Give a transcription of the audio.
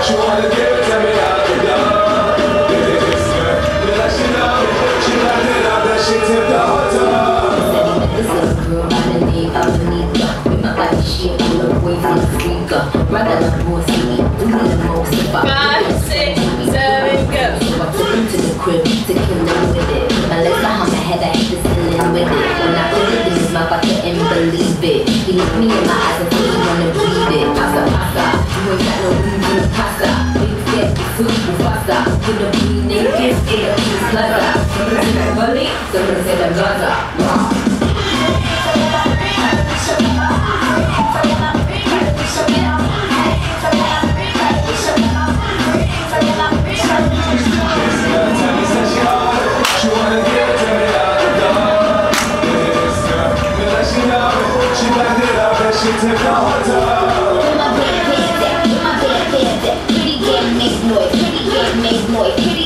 She wanna give it to me out the door. This girl, feel like she know me. She backed it up and she tipped the hotel. This little girl by the name of Anika. With my body shape, all the way from the freaker. Rather than more see, do me the most if I 5, 6, 7, go. So I took him to the crib to kill him with it. My legs are on my head, I hit the ceiling with it. When I put it in his mouth, I couldn't believe it. He looked me in my eyes and said he wanna breathe it. Pasta, pasta, you ain't got no room for the pasta. Big fat, food, pasta. Get a green naked, get a piece plaza. Someone say that bully, someone say that Gaza. She wanna give it to me out the door. This girl, feel like she know me. She backed it up and she tipped the hotel. Where my bed pants at? Where my bed pants at? Pretty girl make noise, pretty girl make noise.